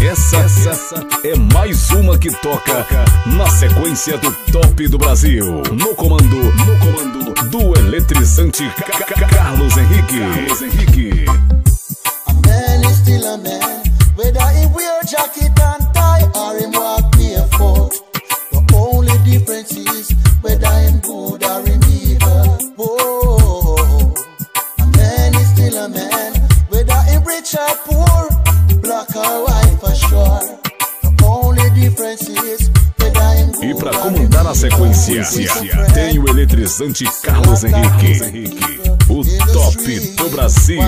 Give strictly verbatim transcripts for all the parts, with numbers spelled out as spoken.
Essa, essa é mais uma que toca na sequência do Top do Brasil. No comando, no comando do eletrizante Carlos Henrique. Carlos Henrique. A man is still a man, whether he wear jacket and tie or him walk barefoot. The only difference is whether him good or him evil. Whoa. A man is still a man, whether him rich or poor, black or white for sure. The only difference is whether him good. E pra comandar a sequência, tem o eletrizante Carlos Henrique, o Top do Brasil.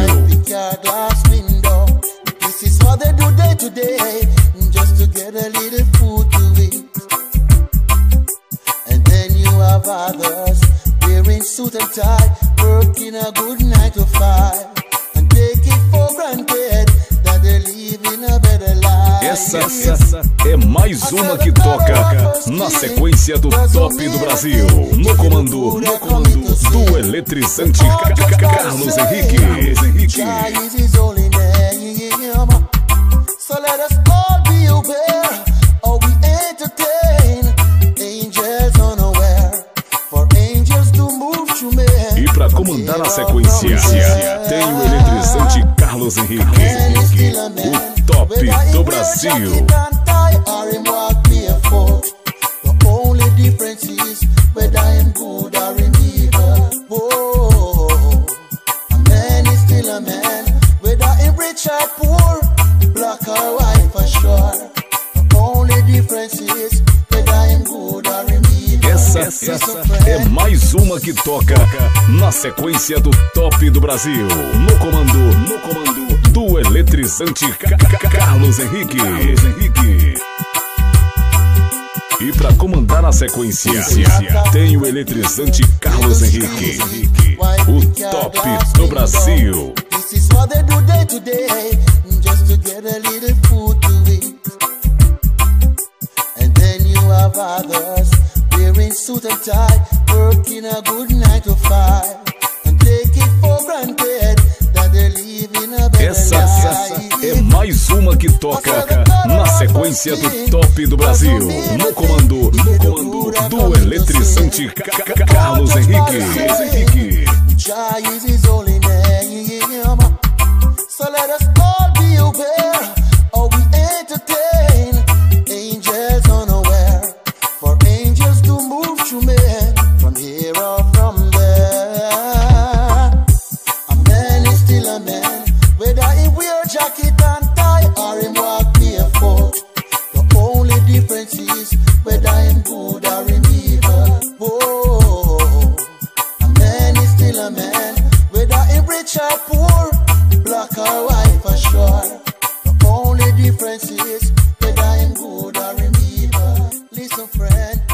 This is what they do day to day, just to get a little food to eat. And then you have others wearing suit and tie, working a good nine to five, and take it for granted that they live in a better life. Essa, essa é mais uma que toca na sequência do Top do Brasil. No comando, no comando do eletrizante Carlos Henrique. So let us all be aware, or we entertain angels unaware, for angels do move to men. E pra comandar a sequência, tem o eletrizante Carlos Henrique, o Top do Brasil. The only difference is whether I'm good or I'm evil. Whoa. A man is still a man, whether I'm rich or poor, black or white for sure. The only difference is whether I'm good or I'm evil. Essa, essa é mais uma que toca na sequência do Top do Brasil. No comando, no comando do eletrizante Carlos Henrique. Carlos Henrique. E pra comandar a sequência, tem o eletrizante Carlos Henrique, o Top do Brasil. This is what they do day to day, just to get a little food to eat. And then you have others wearing suit and tie, working a good nine to five, and take it for granted that they live in a better Essa, life. essa é mais uma que toca na sequência do Top do Brasil. No comando, no comando do eletrizante Carlos Henrique. Jah is his holy name. So let us all be aware, or we entertain angels unaware, for angels do move to men from here or from there. A man is still a man, whether he wear jacket and tie or him walk barefoot. The only difference is whether him good or him evil. Whoa. A man is still a man, whether him rich or poor, black or white for sure. The only difference is whether him good or him evil. Listen, friend.